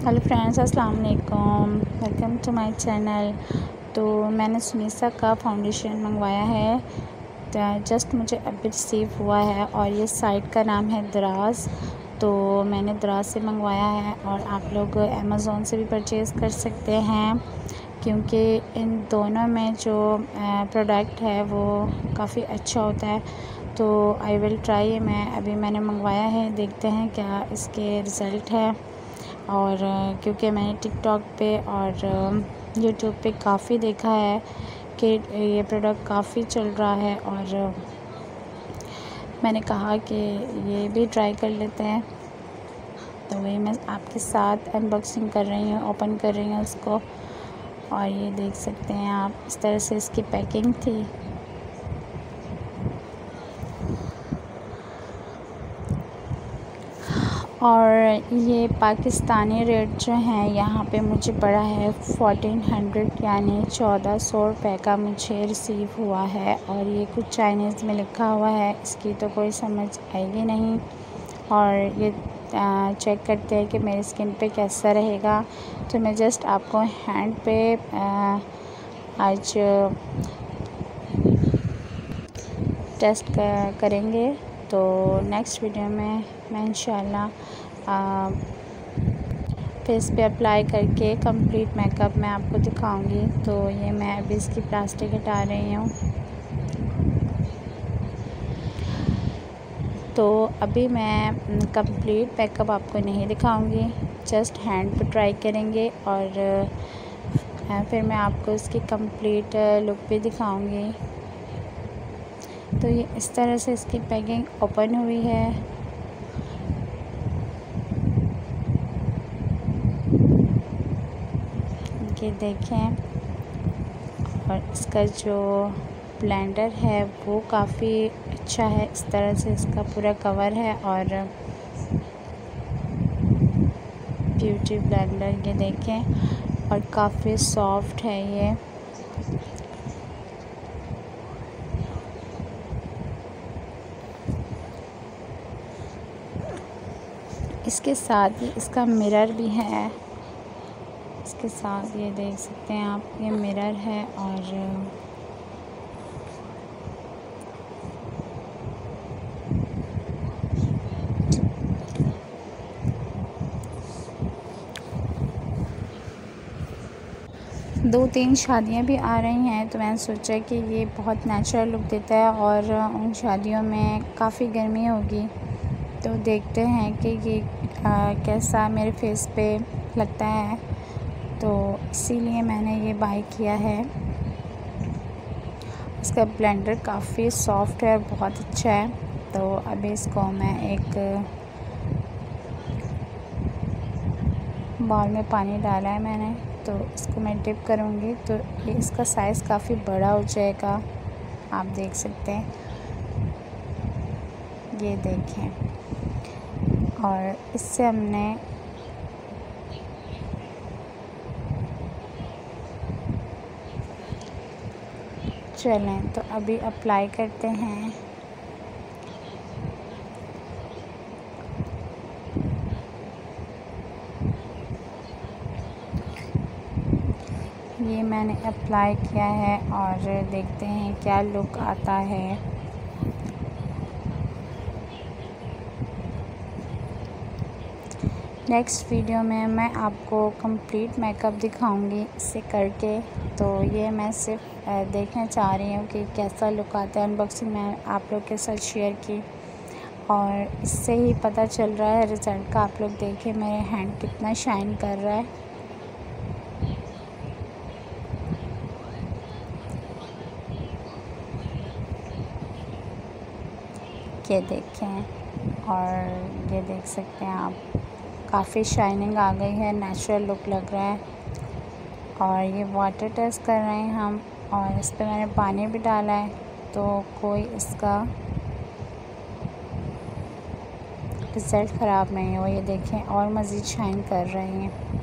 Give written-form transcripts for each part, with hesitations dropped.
Hello friends, अस्सलाम वालेकुम। Welcome to my channel. तो मैंने सुनीसा का फाउंडेशन मंगवाया है। तो जस्ट मुझे अभी रिसीव हुआ है और ये साइट का नाम है दराज। तो मैंने दराज से मंगवाया है और आप लोग अमेज़ोन से भी परचेज़ कर सकते हैं, क्योंकि इन दोनों में जो प्रोडक्ट है वो काफ़ी अच्छा होता है। तो आई विल ट्राई। मैंने मंगवाया है, देखते हैं क्या इसके रिज़ल्ट है। और क्योंकि मैंने टिकटॉक पे और यूट्यूब पे काफ़ी देखा है कि ये प्रोडक्ट काफ़ी चल रहा है, और मैंने कहा कि ये भी ट्राई कर लेते हैं। तो वही मैं आपके साथ अनबॉक्सिंग कर रही हूँ, ओपन कर रही हूँ इसको। और ये देख सकते हैं आप, इस तरह से इसकी पैकिंग थी। और ये पाकिस्तानी रेट जो है यहाँ पे मुझे पड़ा है 1400, यानी 1400 रुपये का मुझे रिसीव हुआ है। और ये कुछ चाइनीज़ में लिखा हुआ है, इसकी तो कोई समझ आएगी नहीं। और ये चेक करते हैं कि मेरी स्किन पे कैसा रहेगा। तो मैं जस्ट आपको हैंड पे आज टेस्ट करेंगे। तो नेक्स्ट वीडियो में मैं इंशाल्लाह फेस पे अप्लाई करके कंप्लीट मेकअप मैं आपको दिखाऊंगी। तो ये मैं अभी इसकी प्लास्टिक हटा रही हूँ। तो अभी मैं कंप्लीट मेकअप आपको नहीं दिखाऊंगी, जस्ट हैंड पे ट्राई करेंगे और फिर मैं आपको इसकी कंप्लीट लुक भी दिखाऊंगी। तो ये इस तरह से इसकी पैकिंग ओपन हुई है। ये देखें, और इसका जो ब्लेंडर है वो काफ़ी अच्छा है। इस तरह से इसका पूरा कवर है, और ब्यूटी ब्लेंडर ये देखें, और काफ़ी सॉफ्ट है ये। इसके साथ ही इसका मिरर भी है। इसके साथ ये देख सकते हैं आप, ये मिरर है। और दो तीन शादियां भी आ रही हैं, तो मैंने सोचा कि ये बहुत नेचुरल लुक देता है, और उन शादियों में काफ़ी गर्मी होगी। तो देखते हैं कि ये कैसा मेरे फेस पे लगता है। तो इसीलिए मैंने ये बाय किया है। इसका ब्लेंडर काफ़ी सॉफ्ट है और बहुत अच्छा है। तो अभी इसको मैं एक बाउल में पानी डाला है मैंने, तो इसको मैं डिप करूँगी। तो ये इसका साइज़ काफ़ी बड़ा हो जाएगा, आप देख सकते हैं, ये देखें। और इससे हमने चलें तो अभी अप्लाई करते हैं। ये मैंने अप्लाई किया है और देखते हैं क्या लुक आता है। नेक्स्ट वीडियो में मैं आपको कंप्लीट मेकअप दिखाऊंगी इसे करके। तो ये मैं सिर्फ देखना चाह रही हूँ कि कैसा लुक आता है। अनबॉक्सिंग मैं आप लोग के साथ शेयर की, और इससे ही पता चल रहा है रिज़ल्ट का। आप लोग देखें मेरे हैंड कितना शाइन कर रहा है। ये देखें, और ये देख सकते हैं आप, काफ़ी शाइनिंग आ गई है, नेचुरल लुक लग रहा है। और ये वाटर टेस्ट कर रहे हैं हम, और इस पर मैंने पानी भी डाला है, तो कोई इसका रिज़ल्ट ख़राब नहीं हो। ये देखें, और मज़ीद शाइन कर रहे हैं।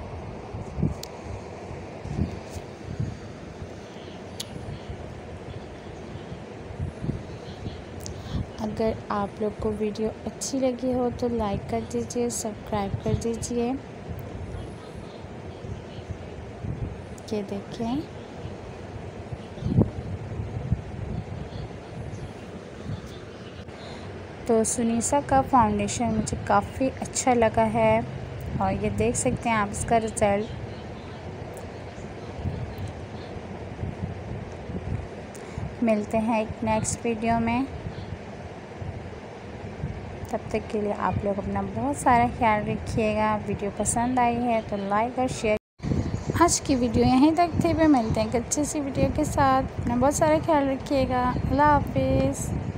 अगर आप लोग को वीडियो अच्छी लगी हो तो लाइक कर दीजिए, सब्सक्राइब कर दीजिए। ये देखें, तो सुनीसा का फाउंडेशन मुझे काफ़ी अच्छा लगा है और ये देख सकते हैं आप इसका रिज़ल्ट। मिलते हैं एक नेक्स्ट वीडियो में, तब तक के लिए आप लोग अपना बहुत सारा ख्याल रखिएगा। वीडियो पसंद आई है तो लाइक और शेयर। आज की वीडियो यहीं तक थी, पे मिलते हैं एक अच्छी सी वीडियो के साथ। अपना बहुत सारा ख्याल रखिएगा। अल्लाह हाफिज़।